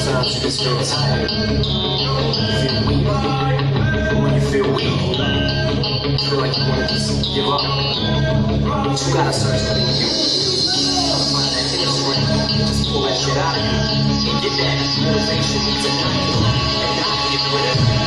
Sometimes you just feel tired. You feel weak. When you feel weak, you feel like you want to just give up. But you gotta search within you. Try to find that inner strength. Just pull that shit out of you. And get that motivation tonight. And not get rid of it.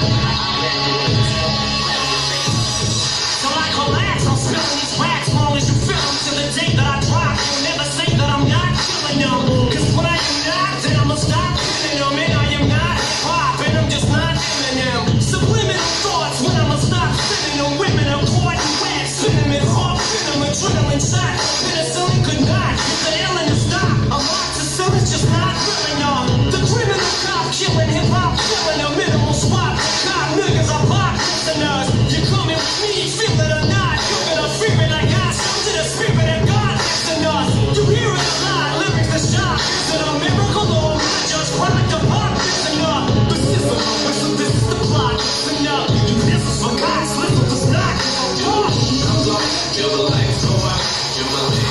So I collapse, I'm spilling these racks. Long as you feel them to the day that I drop. You'll never say that I'm not feeling them. Cause when I am not, then I'ma stop feeling them. And I am not hip-hop, and I'm just not feeling them. Subliminal thoughts when I'ma stop sending them. Women are caught in web, cinnamon, hawk, venom, adrenaline shot. Penicillin could not get the illness stop. Amoxicillin's just not feeling them. The criminal cop killing hip-hop, killing a minimal swap. Cop niggas are pop listeners. You coming with me, feel it or not. You're gonna fear it, I got some to the spirit of God lives in us. You hear it a lot, lyrics are sharp. Is it a miracle or am I just product of pop? Listen up, the system, listen, this is the plot. Listen up, you this is for God's listen for stock. Feel the light, so I feel the light.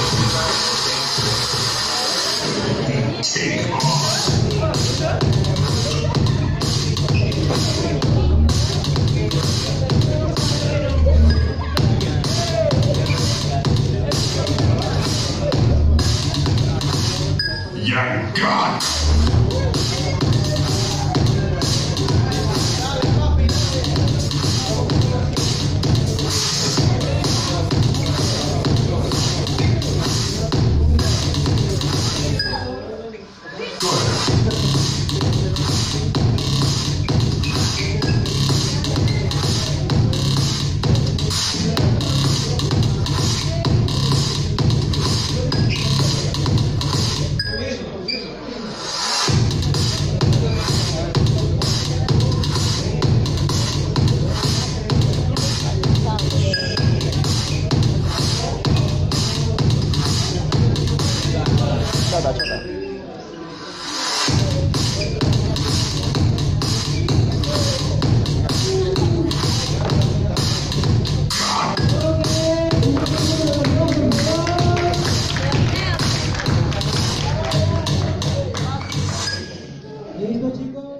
Take on. Young God. Listo, chicos.